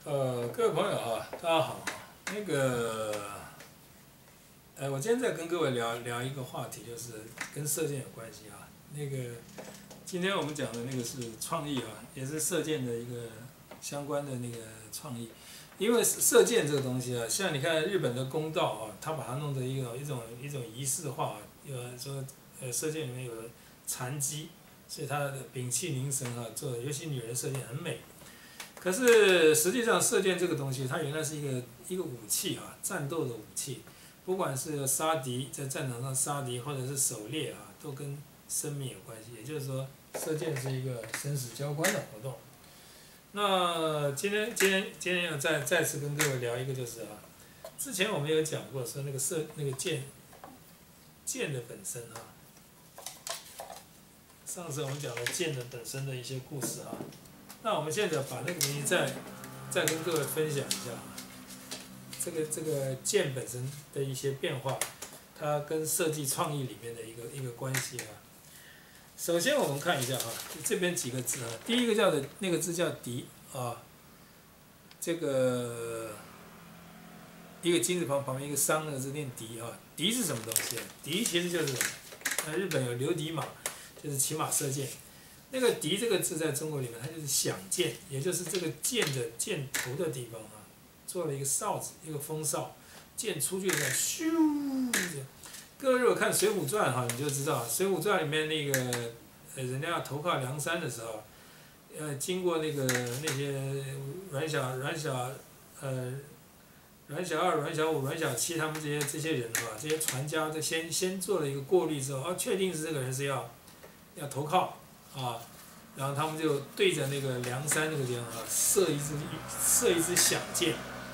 各位朋友啊，大家好啊。我今天在跟各位聊一个话题，就是跟射箭有关系啊。今天我们讲的那个是创意啊，也是射箭的一个相关的那个创意。因为射箭这个东西啊，像你看日本的弓道啊，它把它弄成一种仪式化啊，说射箭里面有禅机，所以它的屏气凝神啊，尤其女人射箭很美。可是实际上，射箭这个东西，它原来是一个武器啊，战斗的武器，不管是杀敌，在战场上杀敌，或者是狩猎啊，都跟生命有关系。也就是说，射箭是一个生死交关的活动。那今天要再次跟各位聊一个，就是啊，之前我们有讲过说那个箭的本身啊，上次我们讲了箭的本身的一些故事啊。那我们现在把那个东西再跟各位分享一下啊，这个箭本身的一些变化，它跟设计创意里面的一个关系啊。首先我们看一下啊，这边几个字啊，第一个那个字叫笛啊，这个一个金字旁边一个商那个字念笛啊，笛是什么东西啊？笛其实就是什么？日本有留笛马，就是骑马射箭。那个笛这个字在中国里面，它就是响箭，也就是这个箭的箭头的地方啊，做了一个哨子，一个风哨，箭出去的时候，咻！各位如果看《水浒传》哈，你就知道，《水浒传》里面那个人家要投靠梁山的时候，经过那些阮小二、阮小五、阮小七他们这些人啊，这些传家，先做了一个过滤之后，确定是这个人是要投靠。啊，然后他们就对着那个梁山那个地方啊，射一支响箭，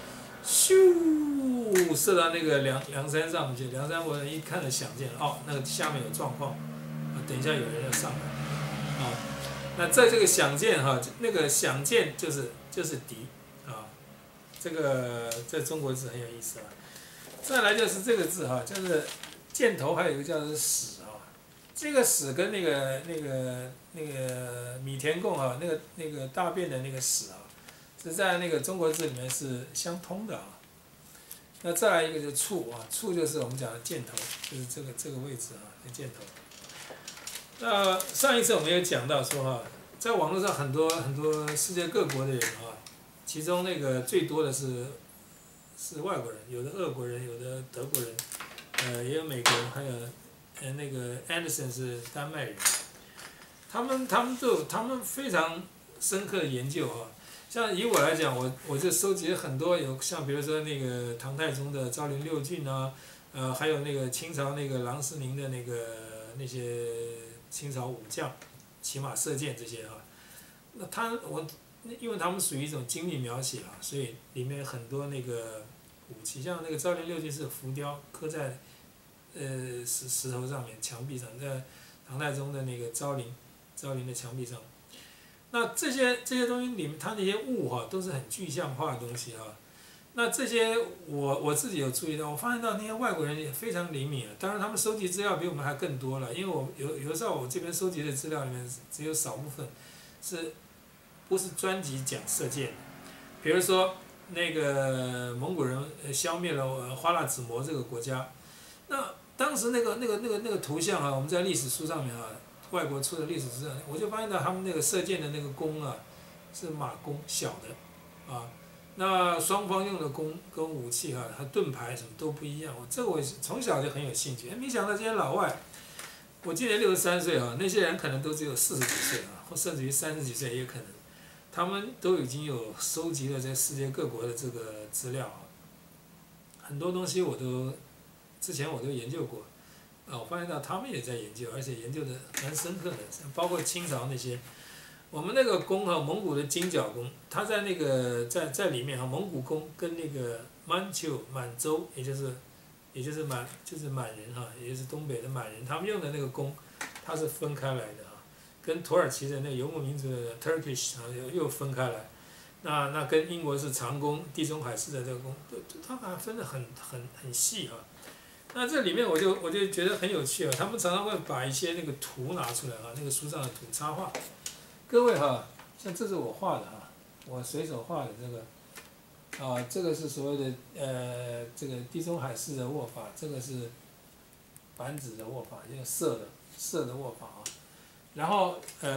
咻，射到那个梁山上面去。梁山伯一看到响箭，哦，那个下面有状况，啊，等一下有人要上来，啊，那在这个响箭哈，那个响箭就是笛，啊，这个在中国字很有意思啊。再来就是这个字哈，就是箭头还有一个叫做矢啊，这个矢跟那个米田共啊，那个大便的那个矢啊，是在那个中国字里面是相通的啊。那再来一个就是触啊，触就是我们讲的箭头，就是这个位置啊，这箭头。那上一次我们也讲到说哈，在网络上很多世界各国的人啊，其中那个最多的是外国人，有的俄国人，有的德国人，也有美国人，还有那个 Anderson 是丹麦人。他们非常深刻的研究啊，像以我来讲，我就收集了很多有像比如说那个唐太宗的昭陵六骏啊，还有那个清朝那个郎世宁的那些清朝武将骑马射箭这些啊，因为他们属于一种精密描写啊，所以里面很多那个武器，像那个昭陵六骏是浮雕刻在石头上面墙壁上，在唐太宗的那个昭陵的墙壁上，那这些东西里面，它那些物哈、都是很具象化的东西哈、那这些我自己有注意到，我发现到那些外国人也非常灵敏啊。当然，他们收集资料比我们还更多了，因为我有的时候我这边收集的资料里面只有少部分不是专辑讲射箭的。比如说那个蒙古人消灭了花剌子模这个国家，那当时那个图像啊，我们在历史书上面啊。外国出的历史资料，我就发现到他们那个射箭的那个弓啊，是马弓小的，啊，那双方用的弓跟武器哈、和盾牌什么都不一样。我从小就很有兴趣，没想到这些老外，我今年63岁啊，那些人可能都只有40几岁啊，或甚至于30几岁也可能，他们都已经有收集了在世界各国的这个资料啊，很多东西之前我都研究过。我发现到他们也在研究，而且研究的蛮深刻的，包括清朝那些，我们那个弓哈，蒙古的金角弓，它在那个在里面哈，蒙古弓跟那个满洲，也就是满人哈，也就是东北的满人，他们用的那个弓，它是分开来的哈，跟土耳其的那个游牧民族的 Turkish 啊又分开来，那跟英国是长弓，地中海式的这个弓，它好像分得很细哈。那这里面我就觉得很有趣啊，他们常常会把一些那个图拿出来啊，那个书上的图插画。各位哈，像这是我画的哈，我随手画的这个这个是所谓的这个地中海式的握法，这个是板指的握法，用射的握法啊。然后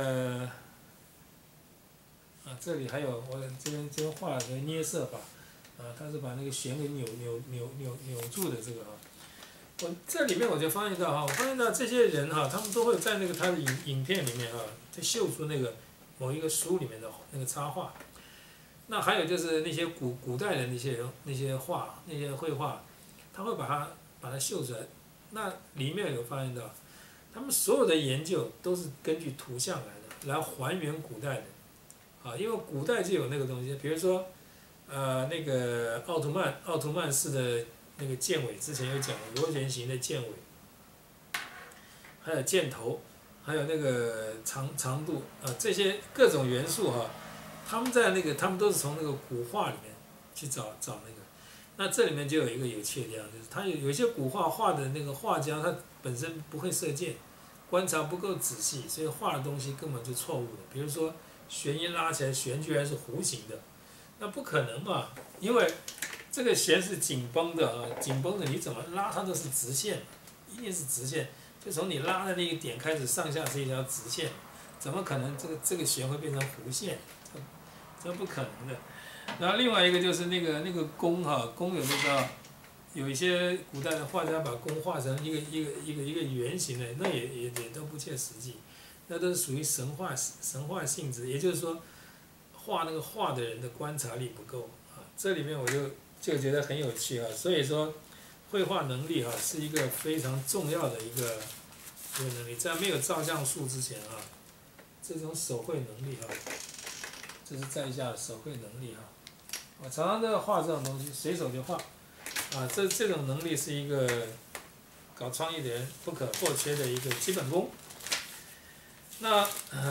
这里还有我这边画了个捏射法，它是把那个弦给扭住的这个啊。我这里面我就发现到我发现到这些人他们都会在那个他的影片里面就秀出那个某一个书里面的那个插画。那还有就是那些古代的那些画那些绘画，他会把它秀出来。那里面有发现到，他们所有的研究都是根据图像来的，来还原古代的，因为古代就有那个东西，比如说，那个奥图曼式的那个剑尾，之前有讲螺旋形的剑尾，还有箭头，还有那个长度这些各种元素他们都是从那个古画里面去找那个。那这里面就有一个有趣的地方，就是他有一些古画画的那个画家，他本身不会射箭，观察不够仔细，所以画的东西根本就错误的。比如说弦一拉起来，弦居然是弧形的，那不可能嘛，因为这个弦是紧绷的紧绷的你怎么拉它都是直线，一定是直线，就从你拉的那个点开始上下是一条直线，怎么可能这个弦会变成弧线？这不可能的。然后另外一个就是那个弓弓有的时候有一些古代的画家把弓画成一个圆形的，那也都不切实际，那都是属于神话性质。也就是说，画那个画的人的观察力不够这里面我就觉得很有趣所以说，绘画能力是一个非常重要的一个能力。在没有照相术之前这种手绘能力这是在下的手绘能力我常常都要画这种东西，随手就画这种能力是一个搞创意的人不可或缺的一个基本功。那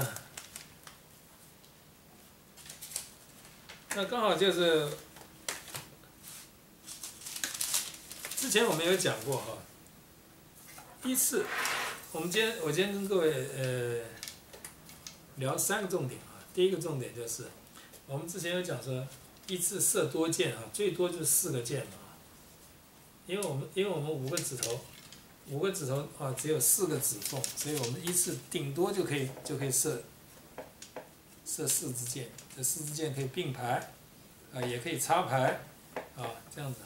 刚好就是之前我们有讲过依次我今天跟各位聊3个重点第一个重点就是我们之前有讲说依次射多箭最多就是4个箭嘛因为我们5个指头只有4个指缝，所以我们依次顶多就可以射4支箭，这4支箭可以并排也可以插排这样子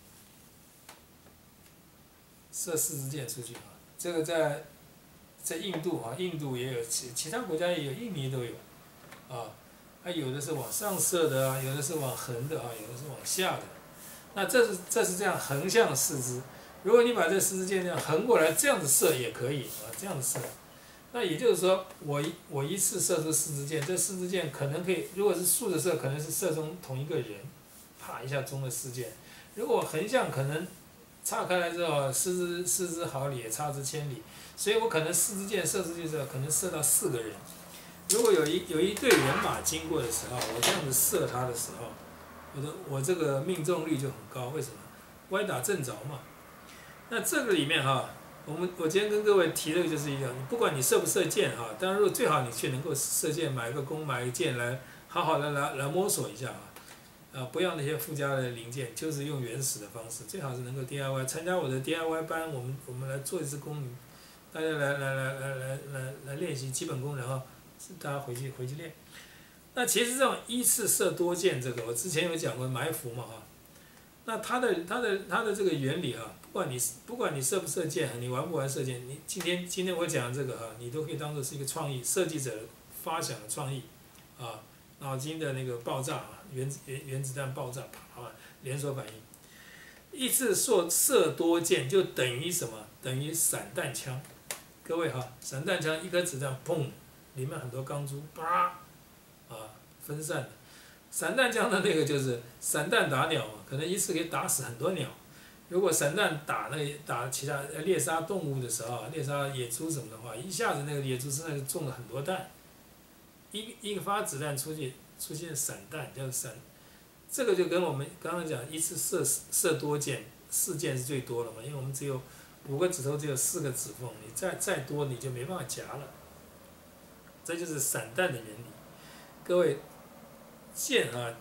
射4支箭出去这个在印度印度也有，其他国家也有，印尼都有它有的是往上射的有的是往横的有的是往下的。那这是这样横向4支，如果你把这4支箭这样横过来这样子射也可以这样子射。那也就是说我一次射出4支箭，这4支箭可能可以，如果是竖着射可能是射中同一个人，啪一下中了4箭。如果横向可能岔开来之后失之毫厘也差之千里，所以我可能4支箭射出去之后可能射到4个人。如果有一队人马经过的时候，我这样子射他的时候，我这个命中率就很高，为什么？歪打正着嘛。那这个里面我今天跟各位提的就是一个，不管你射不射箭当然如果最好你去能够射箭，买个弓买个箭来好好的来摸索一下不要那些附加的零件，就是用原始的方式，最好是能够 DIY。参加我的 DIY 班，我们来做一支弓，大家来练习基本功，然后大家回去练。那其实这种依次射多箭，这个我之前有讲过埋伏嘛那它的这个原理不管你射不射箭，你玩不玩射箭，你今天我讲这个你都可以当做是一个创意，设计者发想的创意脑筋的那个爆炸原子弹爆炸连锁反应。依次射多箭就等于什么？等于散弹枪。各位散弹枪一颗子弹砰，里面很多钢珠分散的。散弹枪的那个就是散弹打鸟可能一次可以打死很多鸟。如果散弹打其他猎杀动物的时候，猎杀野猪什么的话，一下子那个野猪身上就中了很多弹。一发子弹出去出现散弹叫散，这个就跟我们刚刚讲一次射多箭，4箭是最多了嘛，因为我们只有5个指头，只有4个指缝，你再多你就没办法夹了。这就是散弹的原理。各位，箭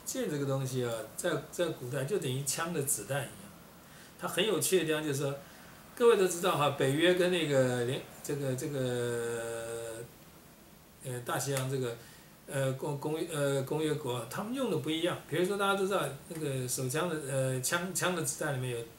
箭这个东西啊，在古代就等于枪的子弹一样。它很有趣的地方就是说，各位都知道哈，北约跟那个大西洋这个工业国，他们用的不一样。比如说大家都知道那个手枪的枪的子弹里面有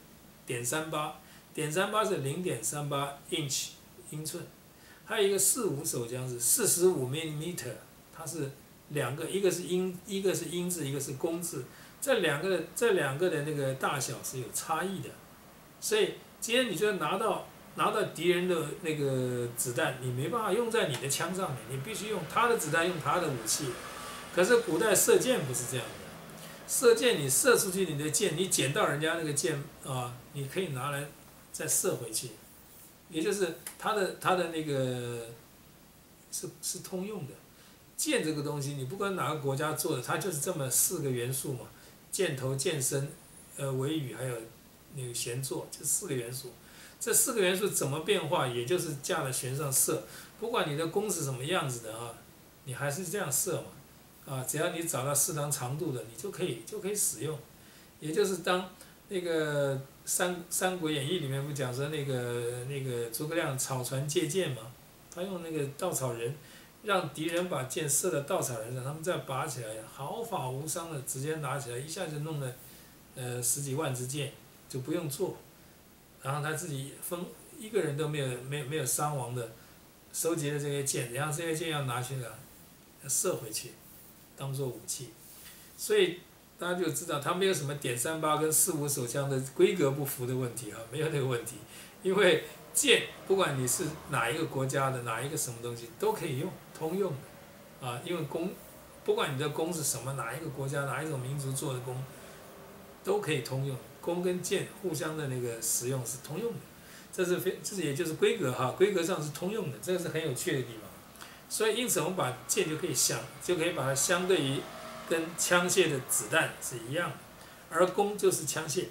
.38是0.38英寸，还有一个45手枪是45mm，它是两个，一个是英字，一个是公字，这两个的那个大小是有差异的，所以今天你就拿到敌人的那个子弹，你没办法用在你的枪上面，你必须用他的子弹，用他的武器。可是古代射箭不是这样的，射箭你射出去你的箭，你捡到人家那个箭啊，你可以拿来再射回去，也就是它的那个是通用的。箭这个东西，你不管哪个国家做的，它就是这么4个元素嘛，箭头、箭身、尾羽还有那个弦座，这4个元素。这4个元素怎么变化，也就是架在弦上射，不管你的弓是什么样子的啊，你还是这样射嘛，啊，只要你找到适当长度的，你就可以使用。也就是当那个三国演义里面不讲说那个诸葛亮草船借箭嘛，他用那个稻草人，让敌人把箭射到稻草人上，他们再拔起来，毫发无伤的直接拿起来，一下就弄了10几万支箭，就不用做，然后他自己一个人都没有伤亡的，收集了这些箭，然后这些箭要拿去射回去，当做武器，所以大家就知道他没有什么.38跟45手枪的规格不符的问题啊，没有那个问题，因为箭不管你是哪一个国家的哪一个什么东西都可以用，通用的，啊，因为弓不管你的弓是什么，哪一个国家哪一种民族做的弓，都可以通用，弓跟箭互相的那个使用是通用的，这也就是规格哈，规格上是通用的，这个是很有趣的地方。所以因此我们把箭就可以把它相对于跟枪械的子弹是一样的，而弓就是枪械，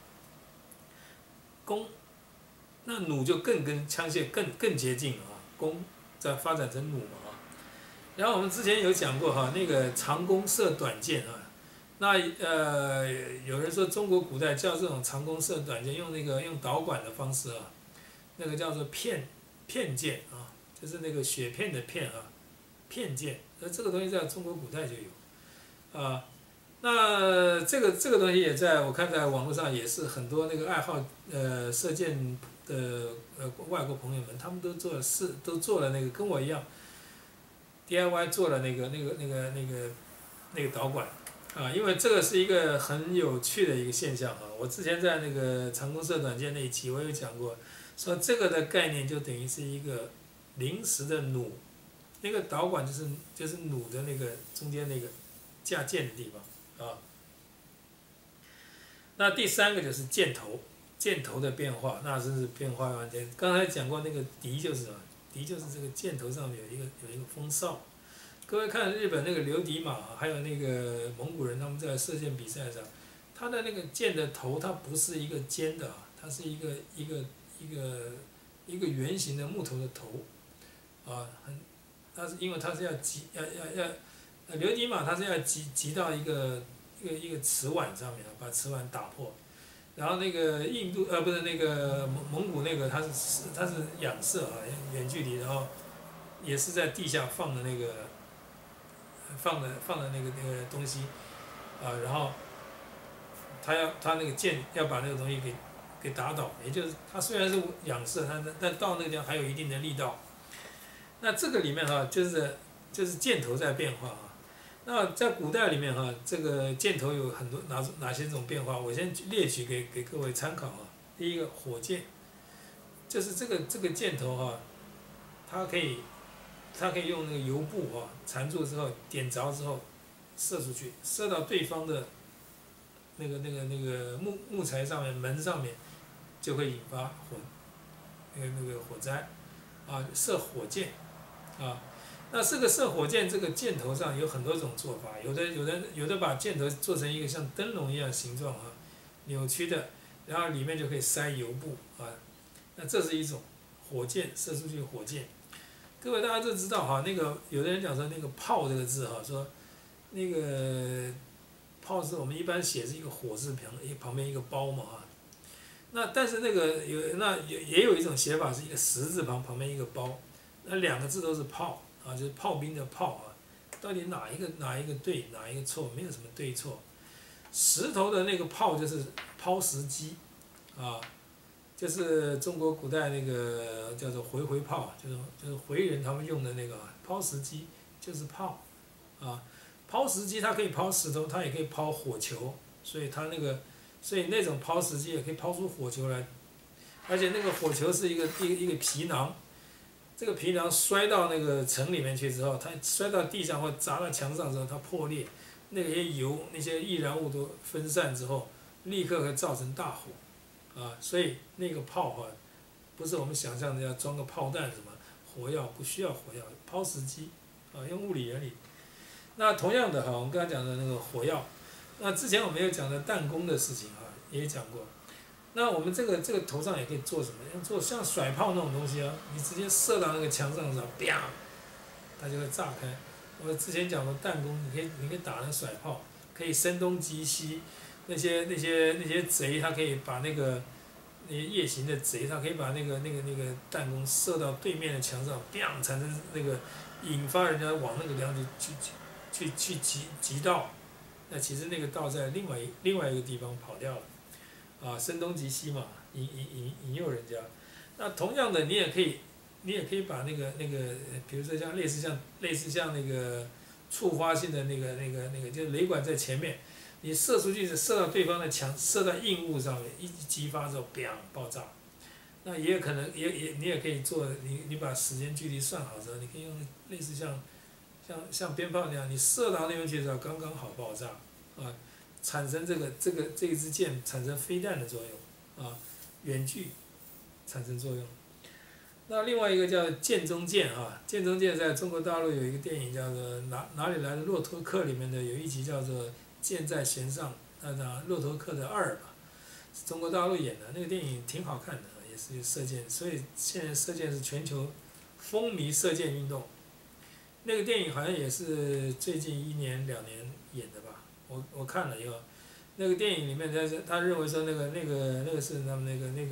弓。那弩就更跟枪械更接近了啊，弓再发展成弩嘛啊。然后我们之前有讲过哈，那个长弓射短箭啊，那有人说中国古代叫这种长弓射短箭用导管的方式啊，那个叫做片箭啊，就是那个雪片的片啊，片箭，这个东西在中国古代就有啊。那这个东西也在我看在网络上也是很多那个爱好射箭的外国朋友们，他们都做了那个跟我一样 DIY 做了那个导管啊，因为这个是一个很有趣的一个现象啊。我之前在那个长弓射短箭那一期我有讲过，说这个的概念就等于是一个临时的弩，那个导管就是弩的那个中间那个架箭的地方。啊，那第3个就是箭头的变化，那真是变化万千。刚才讲过那个笛就是什么？笛就是这个箭头上面有一个风哨。各位看日本那个留笛马，还有那个蒙古人他们在射箭比赛上，他的那个箭的头它不是一个尖的啊，它是一个圆形的木头的头，啊，它是因为它是要留笛马它是要击到一个瓷碗上面，把瓷碗打破。然后那个不是那个蒙古那个它是仰射啊，远距离，然后也是在地下放的那个东西啊，然后他那个箭要把那个东西给打倒，也就是它虽然是仰射，但到那个地方还有一定的力道。那这个里面哈，就是箭头在变化啊。那在古代里面哈，这个箭头有很多哪些种变化？我先列举给各位参考啊。第一个火箭，就是这个箭头哈，它可以用那个油布啊缠住之后点着之后射出去，射到对方的那个木材上面门上面，就会引发那个火灾啊，射火箭啊。那这个射火箭这个箭头上有很多种做法，有的把箭头做成一个像灯笼一样形状啊，扭曲的，然后里面就可以塞油布啊。那这是一种火箭射出去火箭。各位大家都知道哈，那个有的人讲说那个炮这个字哈，说那个炮是我们一般写是一个火字旁边一个包嘛啊。那但是那个也有一种写法是一个十字旁边一个包，那两个字都是炮啊，就是炮兵的炮啊。到底哪一个对，哪一个错？没有什么对错。石头的那个炮就是抛石机啊，就是中国古代那个叫做回炮，就是回人他们用的那个抛石机，就是炮啊。抛石机它可以抛石头，它也可以抛火球，所以那种抛石机也可以抛出火球来，而且那个火球是一个皮囊，这个皮囊摔到那个城里面去之后，它摔到地上或砸到墙上之后，它破裂，那些油那些易燃物都分散之后，立刻会造成大火，啊，所以那个炮啊，不是我们想象的要装个炮弹什么火药，不需要火药，抛石机，啊，用物理原理。那同样的哈，我们刚才讲的那个火药，那之前我们有讲的弹弓的事情啊，也讲过。那我们这个头上也可以做什么？要做像甩炮那种东西啊，你直接射到那个墙上的时候，啪，它就会炸开。我之前讲过弹弓，你可以打那甩炮，可以声东击西。那些贼，他可以把那些夜行的贼，他可以把那个弹弓射到对面的墙上，砰，产生那个引发人家往那个地方去急道。那其实那个道在另外一个地方跑掉了，啊，声东击西嘛，引诱人家。那同样的，你也可以把那个，比如说类似像那个触发性的那个，就是雷管在前面，你射出去是射到对方的墙，射到硬物上面，一激发之后，砰，爆炸。那也有可能，你也可以做，你把时间距离算好之后，你可以用类似像鞭炮那样，你射到那边去的时候刚刚好爆炸，啊，产生这一支箭产生飞弹的作用，啊，远距产生作用。那另外一个叫剑中剑啊，剑中剑在中国大陆有一个电影叫做哪里来的骆驼客里面的有一集叫做箭在弦上，骆驼客的2吧，是中国大陆演的那个电影挺好看的，也是射箭，所以现在射箭是全球风靡射箭运动。那个电影好像也是最近1年2年演的吧，我看了以后，那个电影里面他认为说那个是他们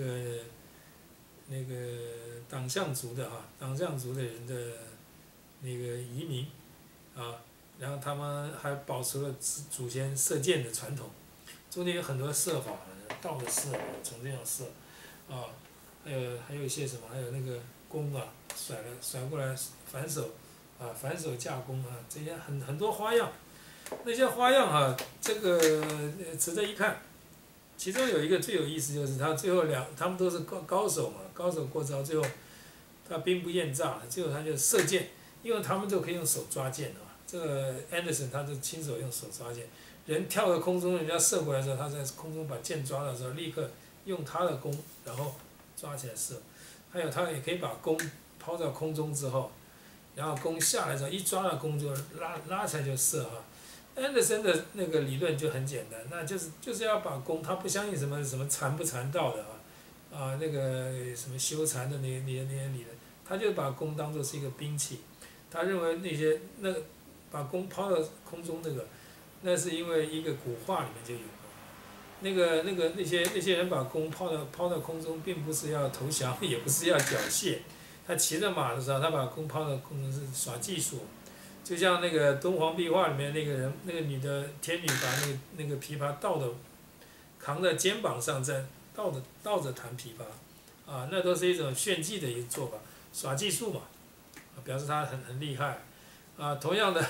那个党项族的党项族的人的那个移民啊，然后他们还保持了祖先射箭的传统，中间有很多射法，倒着射，从这样射，啊，还有一些什么，还有那个弓啊，甩过来反手。反手架弓啊，这些很多花样，那些花样这个值得一看。其中有一个最有意思，就是他最后他们都是高手嘛，高手过招，最后他兵不厌诈，最后他就射箭，因为他们都可以用手抓箭啊。这个 Anderson 他就亲手用手抓箭，人跳到空中，人家射过来的时候，他在空中把箭抓到的时候，立刻用他的弓，然后抓起来射。还有他也可以把弓抛到空中之后。然后弓下来之后，一抓到弓就拉起来就射哈。安德森的那个理论就很简单，那就是要把弓，他不相信什么禅不禅道的那个什么修禅的那些理论，他就把弓当作是一个兵器。他认为把弓抛到空中那是因为一个古话里面就有那些人把弓抛到空中，并不是要投降，也不是要缴械。他骑着马的时候，他把弓抛到空中是耍技术，就像那个敦煌壁画里面那个人，那个天女把那个琵琶扛在肩膀上，再倒着弹琵琶，那都是一种炫技的一个做法，耍技术嘛，表示他很厉害，同样的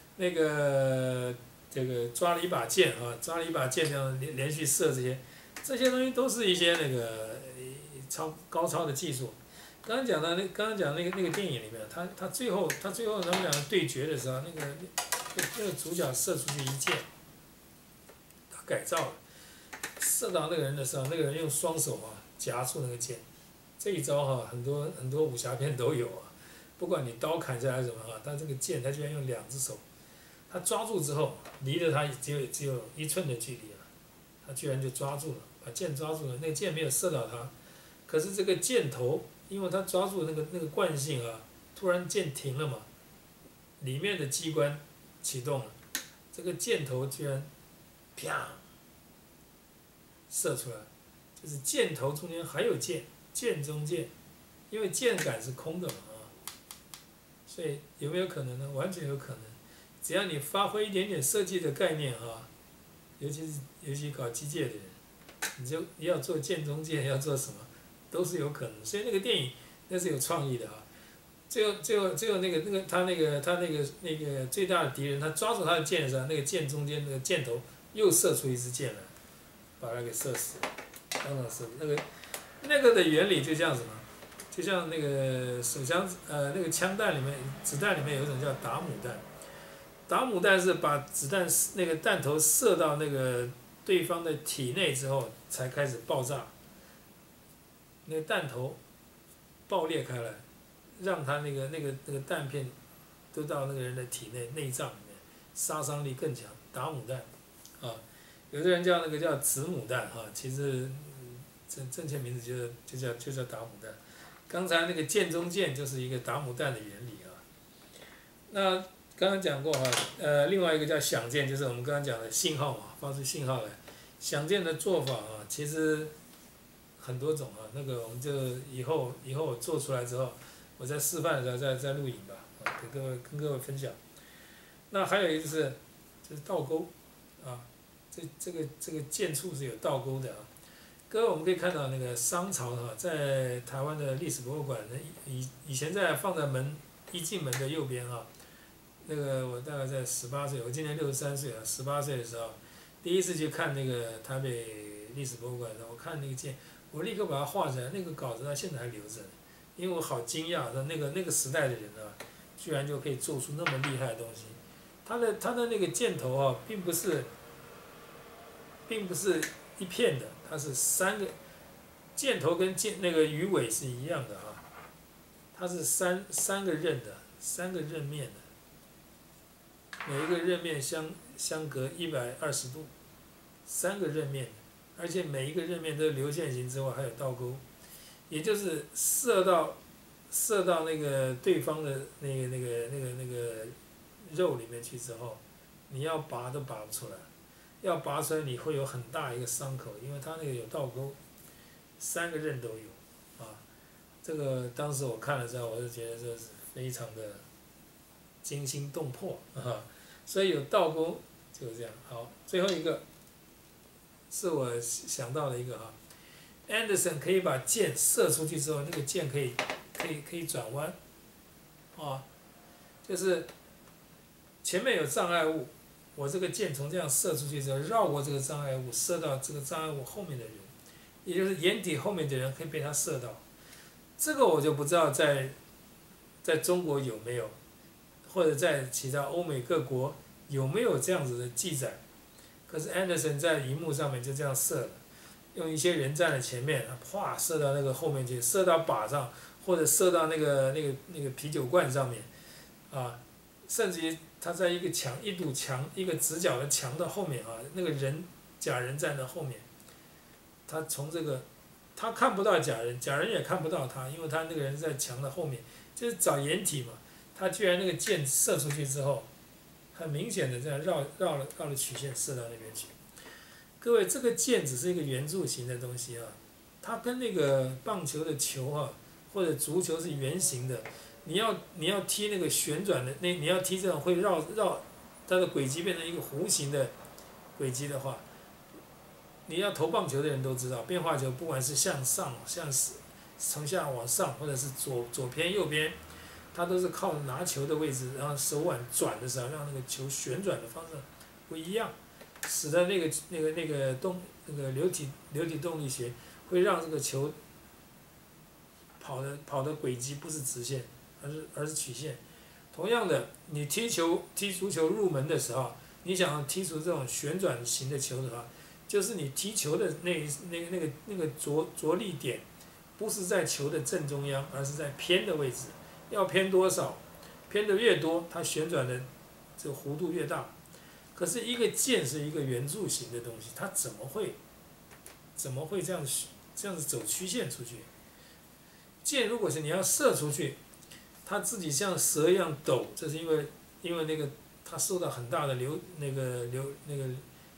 这个抓了一把剑抓了一把剑这样连续射这些东西都是一些高超的技术。刚刚讲那个电影里面，他最后他们两个对决的时候，那个主角射出去一箭，他改造了，射到那个人的时候，那个人用双手夹住那个箭，这一招很多武侠片都有不管你刀砍下来什么他这个箭他居然用2只手，他抓住之后，离着他只有1寸的距离他居然就抓住了，把箭抓住了，那个箭没有射到他，可是这个箭头。因为他抓住那个惯性突然箭停了嘛，里面的机关启动了，这个箭头居然啪射出来，就是箭头中间还有箭，箭中箭，因为箭杆是空的嘛所以有没有可能呢？完全有可能，只要你发挥一点点设计的概念尤其搞机械的人，你要做箭中箭，要做什么，都是有可能。所以那个电影那是有创意的最后他那个最大的敌人，他抓住他的箭的时候，那个箭中间那个箭头又射出一支箭来，把他给射死，当场射。那个的原理就这样子嘛，就像那个手枪那个枪弹里面子弹里面有一种叫打母弹，打母弹是把子弹那个弹头射到那个对方的体内之后才开始爆炸，那个弹头爆裂开来。让他那个弹片都到那个人的体内内脏里面，杀伤力更强。打母弹，有的人叫那个叫子母弹其实正确名字就叫打母弹。刚才那个箭中箭就是一个打母弹的原理那刚刚讲过另外一个叫响箭，就是我们刚刚讲的信号发出信号来。响箭的做法其实很多种那个我们就以后我做出来之后。我在示范的时候再录影吧，跟各位分享。那还有一个就是倒钩，这个箭处是有倒钩的各位我们可以看到那个商朝在台湾的历史博物馆，以前在放在一进门的右边那个我大概在18岁，我今年63岁18岁的时候，第一次去看那个台北历史博物馆的时候，我看那个箭，我立刻把它画出来，那个稿子它现在还留着。因为我好惊讶，那个时代的人居然就可以做出那么厉害的东西。他的那个箭头并不是一片的，它是3个箭头跟那个鱼尾是一样的它是三个刃的，3个刃面的，每一个刃面相隔120度，3个刃面，而且每一个刃面都是流线型之外还有倒钩。也就是射到那个对方的那个肉里面去之后，你要拔都拔不出来，要拔出来你会有很大一个伤口，因为它那个有倒钩，3个刃都有这个当时我看了之后，我就觉得这是非常的惊心动魄所以有倒钩就是这样。好，最后一个是我想到的一个Anderson 可以把箭射出去之后，那个箭可以转弯，就是前面有障碍物，我这个箭从这样射出去之后，绕过这个障碍物，射到这个障碍物后面的人，也就是掩体后面的人可以被他射到。这个我就不知道在中国有没有，或者在其他欧美各国有没有这样子的记载。可是 Anderson 在荧幕上面就这样射了。用一些人站在前面，啪射到那个后面去，射到靶上，或者射到那个啤酒罐上面，甚至于他在一堵墙，一个直角的墙的后面那个假人站在后面，他从这个他看不到假人，假人也看不到他，因为他那个人在墙的后面，就是找掩体嘛。他居然那个箭射出去之后，很明显的这样绕了曲线射到那边去。各位，这个箭只是一个圆柱形的东西它跟那个棒球的球或者足球是圆形的。你要踢那个旋转的，你要踢这种会绕它的轨迹变成一个弧形的轨迹的话，你要投棒球的人都知道，变化球不管是向上、从下往上，或者是左偏右边，它都是靠拿球的位置，然后手腕转的时候，让那个球旋转的方向不一样。使得那个流体动力学会让这个球跑的轨迹不是直线，而是曲线。同样的，你踢足球入门的时候，你想踢出这种旋转型的球的话，就是你踢球的那个着力点，不是在球的正中央，而是在偏的位置。要偏多少？偏的越多，它旋转的这个弧度越大。可是一个箭是一个圆柱形的东西，它怎么会这样子走曲线出去？箭如果是你要射出去，它自己像蛇一样抖，这是因为那个它受到很大的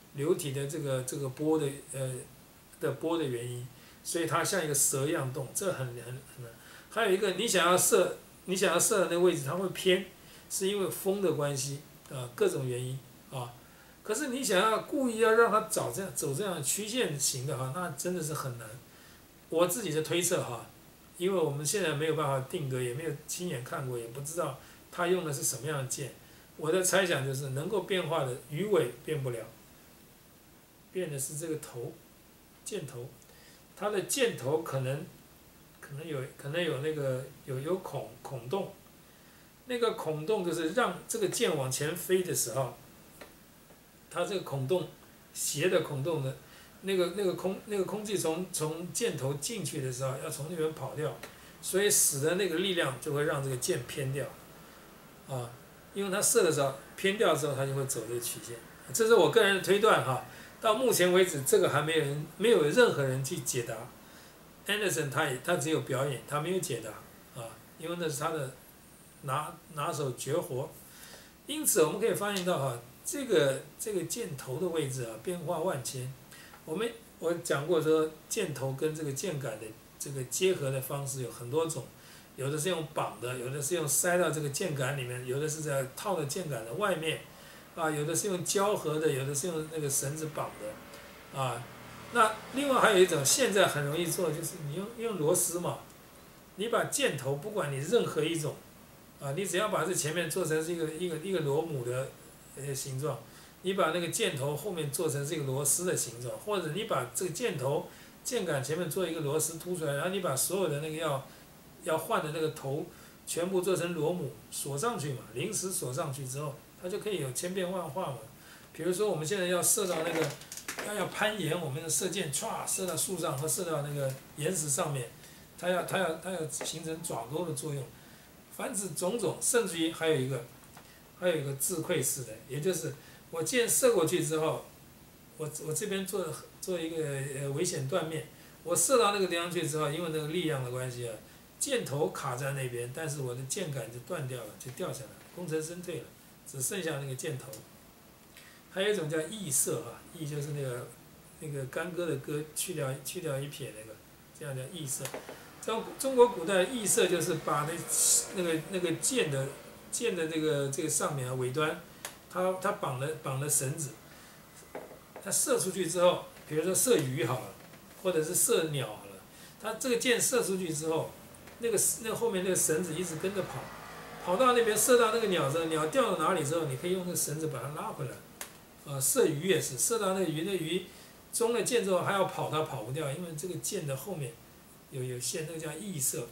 流体的这个波的波的原因，所以它像一个蛇一样动，这很难。还有一个你想要射的那个位置，它会偏，是因为风的关系各种原因啊。可是你想要故意要让它走这样曲线型的哈，那真的是很难。我自己的推测哈，因为我们现在没有办法定格，也没有亲眼看过，也不知道它用的是什么样的箭。我的猜想就是能够变化的鱼尾变不了，变的是这个头，箭头，它的箭头可能有那个有孔洞，那个孔洞就是让这个箭往前飞的时候，它这个孔洞斜的孔洞的那个空气从箭头进去的时候要从那边跑掉，所以使得那个力量就会让这个箭偏掉，啊，因为它射的时候偏掉之后，它就会走这个曲线，这是我个人的推断哈。到目前为止，这个还没有任何人去解答。Anderson 他只有表演，他没有解答啊，因为那是他的拿手绝活。因此我们可以发现到哈，这个箭头的位置啊，变化万千。我讲过说，箭头跟这个箭杆的这个结合的方式有很多种，有的是用绑的，有的是用塞到这个箭杆里面，有的是在套到箭杆的外面，啊，有的是用胶合的，有的是用那个绳子绑的，啊。那另外还有一种，现在很容易做，就是你用螺丝嘛，你把箭头，不管你任何一种，啊，你只要把这前面做成是一个螺母的形状，你把那个箭头后面做成是一个螺丝的形状，或者你把这个箭杆前面做一个螺丝凸出来，然后你把所有的那个要换的那个头全部做成螺母锁上去嘛，临时锁上去之后，它就可以有千变万化嘛。比如说我们现在要射到那个。要攀岩，我们的射箭唰射到树上和射到那个岩石上面，它要形成爪钩的作用。凡此种种，甚至于还有一个自溃式的，也就是我箭射过去之后，我这边做一个危险断面，我射到那个地方去之后，因为那个力量的关系啊，箭头卡在那边，但是我的箭杆就断掉了，就掉下来，功成身退了，只剩下那个箭头。还有一种叫缢射啊，缢就是那个干戈的戈，去掉一撇那个，这样叫缢射。中国古代缢射就是把那个箭的这个上面啊尾端，它绑了绳子，它射出去之后，比如说射鱼好了，或者是射鸟好了，它这个箭射出去之后，那个后面那个绳子一直跟着跑到那边射到那个鸟之后，鸟掉到哪里之后，你可以用那个绳子把它拉回来。射鱼也是，射到那鱼中了箭之后还要跑，它跑不掉，因为这个箭的后面有线，那个叫缢射。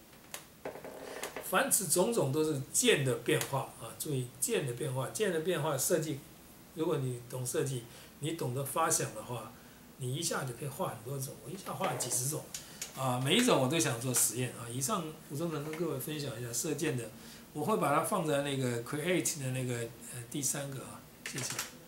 凡此种种都是箭的变化啊！注意箭的变化设计，如果你懂设计，你懂得发想的话，你一下就可以画很多种，我一下画了几十种，啊，每一种我都想做实验啊。以上补充能跟各位分享一下射箭的，我会把它放在那个 Create 的那个第3个啊，谢谢。